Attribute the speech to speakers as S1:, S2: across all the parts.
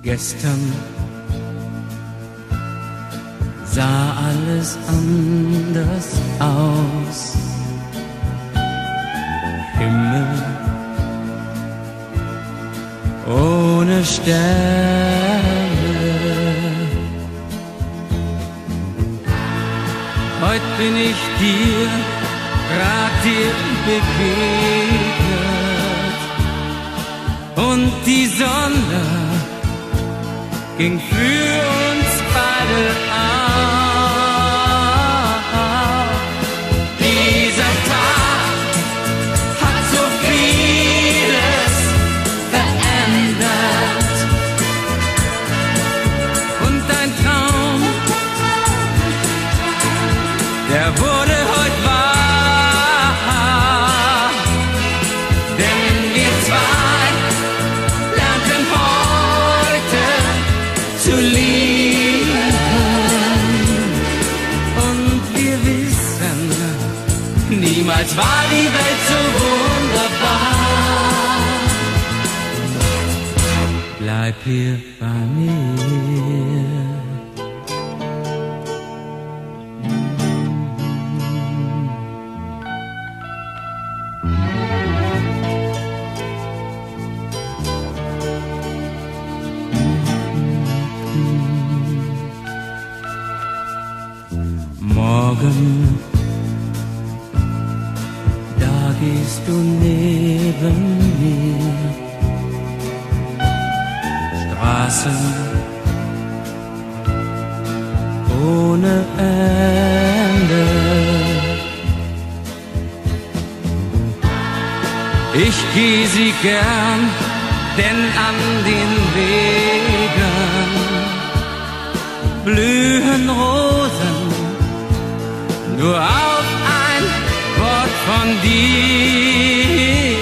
S1: Gestern sah alles anders aus. Himmel ohne Sterne. Heut bin ich dir, grad dir begegnet, und die Sonne ging für uns beide auf. Dieser Tag hat so vieles verändert, und dein Traum, der wurde heute wahr, denn wir zwei lernten heute zu lieben, und wir wissen, niemals war die Welt so wunderbar. Bleib hier bei mir. Morgen, da gehst du neben mir, Straßen ohne Ende. Ich geh sie gern, denn an den Wegen blühen Rosen, nur auf ein Wort von dir.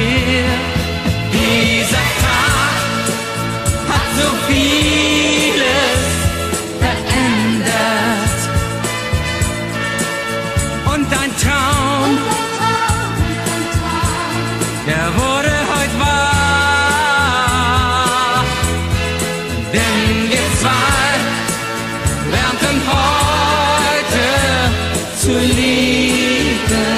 S1: Dieser Tag hat so vieles verändert, und dein Traum, der wurde heute wahr, denn wir zwei lernten heute zu lieben,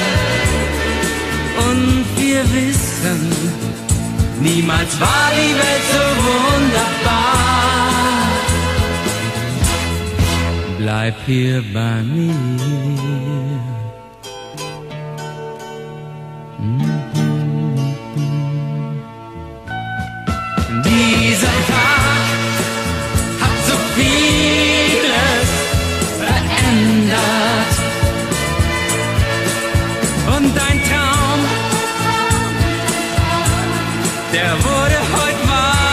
S1: und wir wissen, niemals war die Welt so wunderbar. Bleib hier bei mir. Dieser Tag hat so vieles verändert, und dein Traum, der wurde heute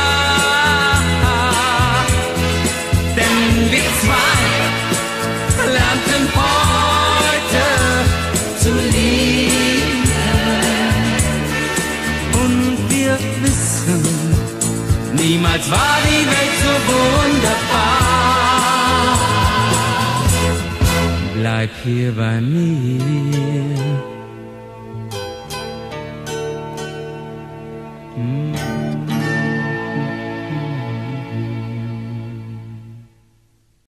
S1: wahr, denn wir zwei lernten heute zu lieben, und wir wissen, niemals war die Welt so wunderbar. Bleib hier bei mir.